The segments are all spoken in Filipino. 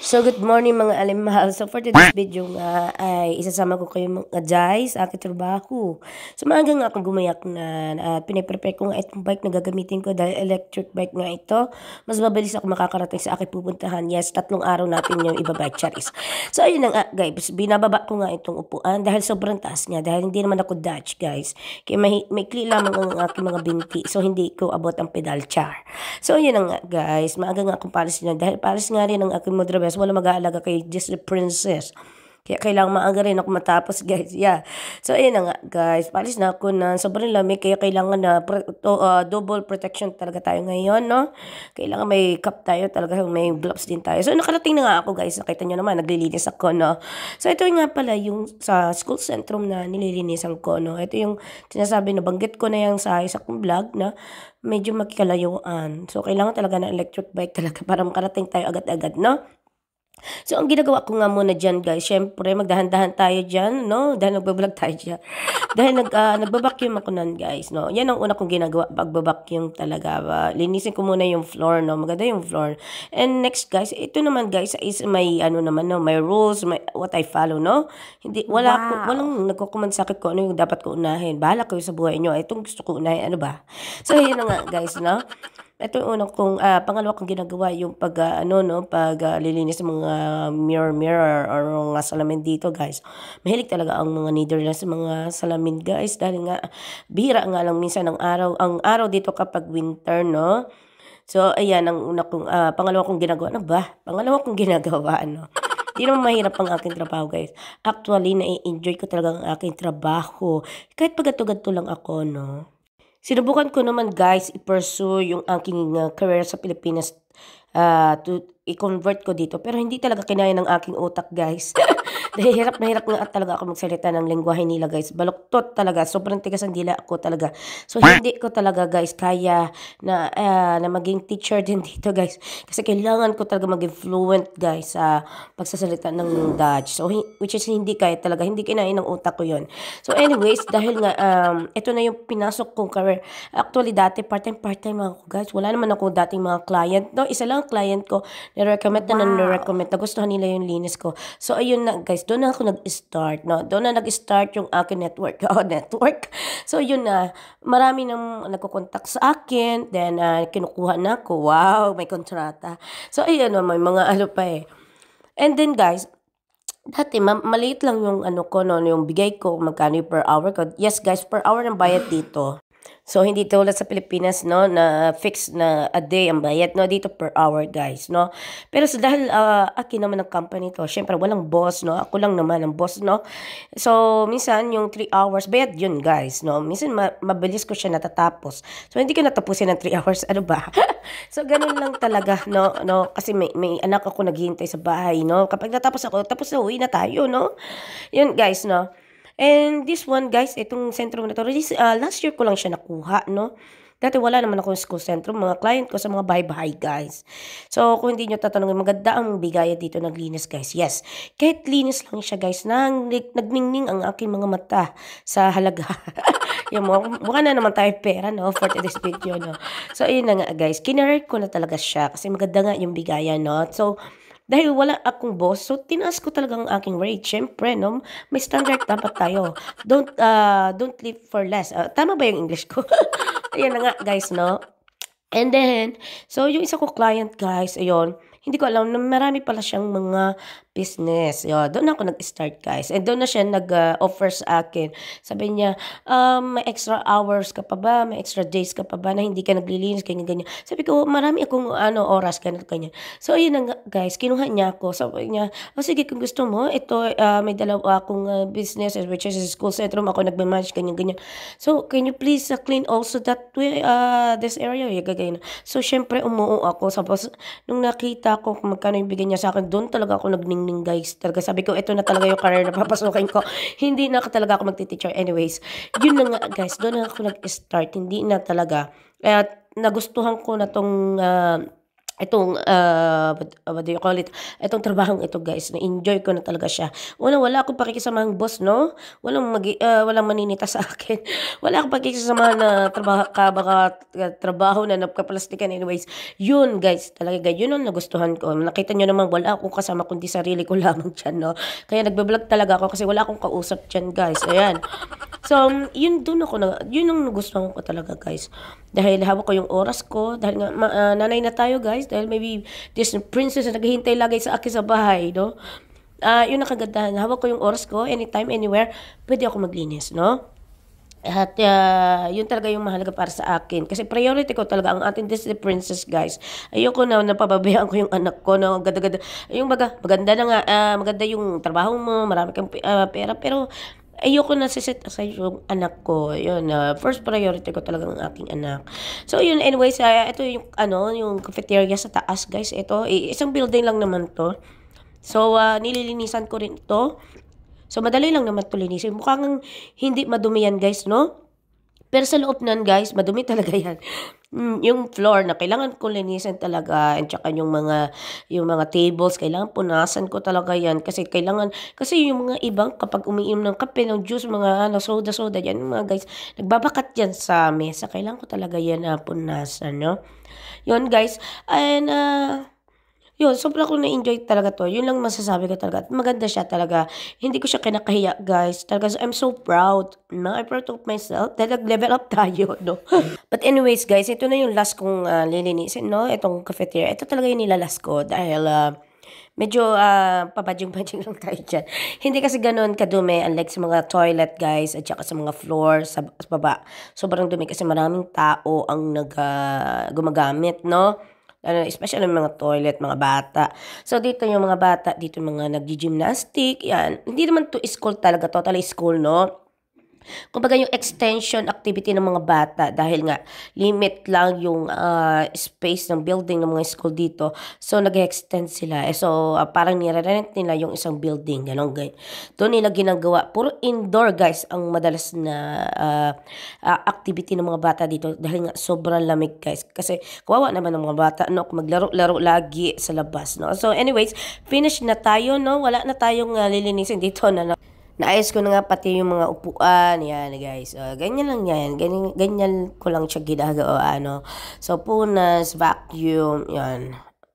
So, good morning mga alimahal. So, for today's video nga ay isasama ko kayo mga guys sa aking trabaho. So, maaga nga akong gumayak na at pinaprepare ko nga itong bike na gagamitin ko dahil electric bike nga ito. Mas mabilis ako makakarating sa aking pupuntahan. Yes, 3 araw natin yung ibabike, charis. So, ayun na nga guys. Binababa ko nga itong upuan dahil sobrang taas niya. Dahil hindi naman ako Dutch guys. Kaya may kli lamang ang aking mga binti. So, hindi ko abot ang pedal char. So, ayun na nga guys. Maaga nga akong palis na dahil palis nga rin ang aking modrabes. Wala mag-aalaga kay Disney Princess. Kaya kailangan maaga rin ako matapos guys. Yeah. So ayun na nga guys. Palis na ako na sobrang lamig. Kaya kailangan na double protection talaga tayo ngayon. No? Kailangan may cup tayo. Talaga may gloves din tayo. So nakarating na nga ako guys. Nakita nyo naman. Naglilinis ako. No? So ito nga pala yung sa school centrum na nililinisan ko. No? Ito yung sinasabi na banggit ko na yung sa isa kong vlog na medyo magkalayuan. So kailangan talaga na electric bike talaga para makarating tayo agad-agad. No? So, ang ginagawa ko nga muna dyan, guys, syempre, magdahan-dahan tayo dyan, no? Dahil nagbablog tayo dyan. Dahil nagbabacuum ako nun, guys, no? Yan ang una kong ginagawa, pagbabacuum talaga. Linisin ko muna yung floor, no? Maganda yung floor. And next, guys, ito naman, guys, is may, naman, no? May rules, may, what I follow, no? Hindi, walang nagkukuman sa akin ko ano yung dapat ko unahin. Bahala kayo sa buhay nyo. Itong gusto ko unahin, ano ba? So, yun na nga, guys, no? Ito yung unang kong, pangalawa kong ginagawa yung lilinis ng mga mirror or mga salamin dito guys. Mahilig talaga ang mga Netherlands sa mga salamin guys dahil nga bihira nga lang minsan ang araw dito kapag winter no. So ayan ang pangalawa kong ginagawa Pangalawa kong ginagawa no. Di naman mahirap ang aking trabaho guys. Actually na-enjoy ko talaga ang aking trabaho. Kahit pagato-gato lang ako no. Sinubukan ko naman guys i-pursue yung aking career sa Pilipinas i-convert ko dito. Pero hindi talaga kinaya ng aking utak guys. Dahil hirap na hirap nga talaga ako magsalita ng lengguwahe nila guys. Baluktot talaga. Sobrang tigas ang dila ako talaga. So hindi ko talaga guys kaya na maging teacher din dito guys. Kasi kailangan ko talaga maging fluent guys sa pagsasalita ng Dutch. So which is hindi kaya talaga. Hindi kinaya ng utak ko yun. So anyways, dahil nga ito na yung pinasok kong career. Actually dati part-time ako guys. Wala naman ako dating mga client. No, isa lang client ko na-recommend na gustuhan nila yung linis ko. So ayun na guys, doon na ako nag-start, no? Doon na nag-start yung akin network. Network. So, yun na. Marami nang nagko-contact sa akin. Then, kinukuha na ako. Wow, may kontrata. So, ayun na, may mga pa eh. And then, guys, dati, maliit lang yung yung bigay ko, magkano per hour ko. Yes, guys, per hour ang bayad dito. So, hindi tulad sa Pilipinas, no, na fixed na a day ang bayad, no, dito per hour, guys, no. Pero dahil akin naman ang company to, syempre, walang boss, no, ako lang naman ang boss, no. So, minsan, yung 3 hours, bayad yun, guys, no. Minsan, mabilis ko siya natatapos. So, hindi ko natapusin ng 3 hours, ano ba? So, ganun lang talaga, no, kasi may anak ako naghihintay sa bahay, no. Kapag natapos ako, tapos na, uwi na tayo, no. Yun, guys, no. And this one guys, itong sentrum na to, last year ko lang siya nakuha, no? Dati wala naman akong school sentrum, mga client ko sa mga bahay-bahay guys. So kung hindi nyo tatanungin, maganda ang bigaya dito naglinis guys. Yes, kahit linis lang siya guys, nagningning ang aking mga mata sa halaga. Yung mukha na naman tayo pera, no? For today's video, no? So ayun na nga guys, kinarate ko na talaga siya kasi maganda nga yung bigaya, no? So dahil wala akong boss, so tinaas ko talaga ang aking rate. Siyempre, no? May standard dapat tayo. Don't live for less. Tama ba yung English ko? Ayan na nga, guys, no? And then, so yung isa ko client, guys, ayun, hindi ko alam na marami pala siyang mga business. Yun, doon ako nag-start, guys. And doon na siya nag-offer sa akin. Sabi niya, may extra hours ka pa ba? May extra days ka pa ba na hindi ka naglilinis, ganyan-ganyan. Sabi ko, marami akong oras, ganyan-ganyan. So, ayun na nga, guys, kinuha niya ako. Sabi niya, sige, kung gusto mo, ito, may dalawa akong business, which is school centrum, ako nagmamanage, ganyan-ganyan. So, can you please clean also that way, this area? Ganyan. So, syempre, umuo ako. Tapos, nung nakita ko kung magkano yung bigyan niya sa akin, doon talaga ako nagningning guys. Talaga sabi ko, ito na talaga yung career na papasukin ko. Hindi na talaga ako magti-teacher. Anyways, yun na nga guys, doon na ako nag-start. Hindi na talaga. Nagustuhan ko na tong itong, what do you call it, itong trabahong ito guys, na-enjoy ko na talaga siya. Una, wala akong pakikisamahang boss, no? Walang maninita sa akin. Wala akong pakikisamahan na trabaho na nagkaplastikan. Anyways, yun guys, talaga yun ang nagustuhan ko. Nakita nyo naman, wala akong kasama kundi sarili ko lamang dyan, no? Kaya nagbablog talaga ako kasi wala akong kausap dyan guys. Ayan. So, yun ang nagustuhan ko talaga guys. Dahil hawak ko yung oras ko, dahil nga nanay na tayo guys, dahil maybe this princess na naghihintay lagi sa akin sa bahay, no? Yun ang kagandahan, hawak ko yung oras ko, anytime, anywhere, pwede ako maglinis, no? At yun talaga yung mahalaga para sa akin. Kasi priority ko talaga ang ating Disney princess, guys. Ayoko na napababayaan ko yung anak ko na ganda-ganda. Yung maganda na nga, maganda yung trabaho mo, marami kang pera, pero ayoko na siset aside yung anak ko. Yun, first priority ko talaga ang aking anak. So, yun, anyways, ito yung, yung cafeteria sa taas, guys. Ito, isang building lang naman to. So, nililinisan ko rin ito. So, madali lang naman ito linisin. Mukhang hindi madumi yan, guys, no? Pero sa loob nun, guys, madumi talaga yan. Yung floor na kailangan ko linisin talaga, and saka yung mga tables, kailangan punasan ko talaga yan kasi yung mga ibang kapag umiinom ng kape, ng juice, mga soda yan, mga guys, nagbabakat yan sa mesa, kailangan ko talaga yan punasan, no? Yun, guys, and yun, sobrang ko na-enjoy talaga to. Yun lang masasabi ko talaga. At maganda siya talaga. Hindi ko siya kinakahiya, guys. Talaga, I'm so proud. No? I'm proud of myself. Dahil nag-level up tayo, no? But anyways, guys, ito na yung last kong lilinisin, no? Itong cafeteria. Ito talaga yung nilalas ko. Dahil, medyo pabadjing-badjing lang tayo dyan. Hindi kasi ganoon kadumi, unlike sa mga toilet, guys, at saka sa mga floor, sa baba. Sobrang dumi kasi maraming tao ang gumagamit, no? Especially yung mga toilet, mga bata. So, dito yung mga bata, dito yung mga nag-gymnastic, yan. Hindi naman to school talaga, totally school, no? Kumbaga yung extension activity ng mga bata dahil nga limit lang yung space ng building ng mga school dito. So, nag-extend sila. So, parang nire-rent nila yung isang building. Ganun, guys. Doon nila ginagawa. Puro indoor, guys, ang madalas na activity ng mga bata dito dahil nga sobrang lamig, guys. Kasi kawawa naman ng mga bata, no? Maglaro-laro lagi sa labas, no? So, anyways, finish na tayo, no? Wala na tayong lilinisin dito na naayos ko na nga pati yung mga upuan, yan guys. Ganyan lang yan. Ganyan ko lang siya ginagawa, So, punas, vacuum, yan.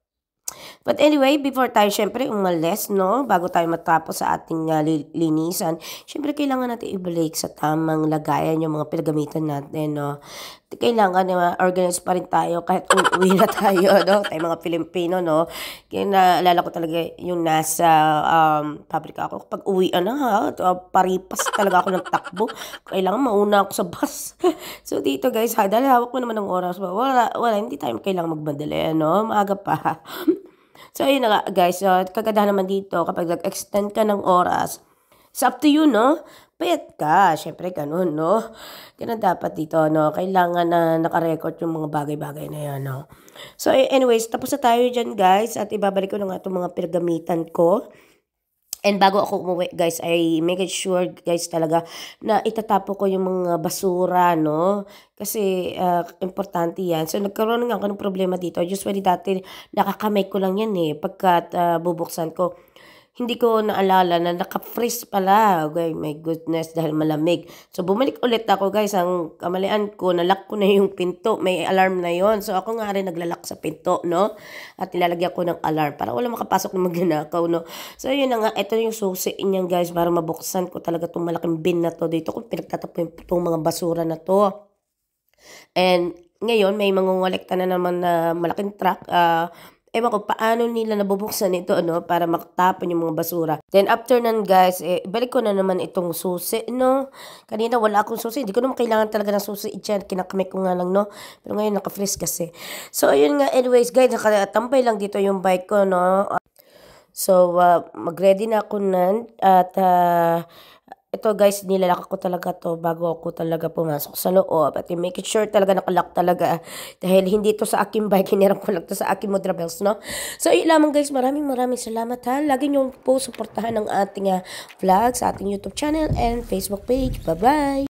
But anyway, before tayo syempre umalis, no? Bago tayo matapos sa ating linisan, syempre kailangan natin ibalik sa tamang lagayan yung mga pinagamitan natin, no? Kailangan na organize pa rin tayo kahit uwi na tayo, no? Tayo mga Pilipino, no? Kaya naalala ko talaga yung nasa pabrika ako. Kapag uwi na, paripas talaga ako ng takbo. Kailangan mauna ako sa bus. So, dito guys, dahil hawak mo naman ng oras. Wala, hindi tayo kailangan magmadali, no? Maaga pa. So, ayun na nga, guys. Kagandahan naman dito, kapag nag-extend ka ng oras, it's up to you, no? Payat ka. Siyempre, ganun, no? Ganun dapat dito, no? Kailangan na nakarecord yung mga bagay-bagay na yan, no? So, anyways, tapos na tayo dyan, guys. At ibabalik ko na nga itong mga pinagamitan ko. And bago ako umuwi, guys, I make it sure, guys, talaga na itatapo ko yung mga basura, no? Kasi importante yan. So, nagkaroon nga ako ng problema dito. Usually, dati nakakamay ko lang yan, pagkat bubuksan ko. Hindi ko naalala na naka-freeze pala. Okay, my goodness, dahil malamig. So, bumalik ulit ako, guys. Ang kamalian ko, nalock ko na yung pinto. May alarm na yon. So, ako nga rin naglalak sa pinto, no? At nilalagyan ko ng alarm para wala makapasok na magnanakaw, no? So, yun na nga. Ito yung susi niyan, guys, para mabuksan ko talaga itong malaking bin na to. Dito ko pinagtatapo itong mga basura na to. And, ngayon, may mangungolekta na naman na malaking truck. Ewan ko paano nila nabubuksan ito, no? Para makatapon yung mga basura. Then, after nun, guys, balik ko na naman itong susi, no? Kanina wala akong susi. Hindi ko naman kailangan talaga ng susi. Kinakamay ko nga lang, no? Pero ngayon, naka-freeze kasi. So, ayun nga. Anyways, guys, nakatampay lang dito yung bike ko, no? So, mag-ready na ako nun. At, ito guys, nilalak ko talaga to bago ako talaga pumasok sa loob. At make it sure talaga nakalock talaga. Dahil hindi to sa aking bike, hinirap ko lang to sa aking Modra Bells, no? So, yun lamang guys, maraming salamat ha. Lagi nyo po supportahan ng ating vlog sa ating YouTube channel and Facebook page. Bye-bye!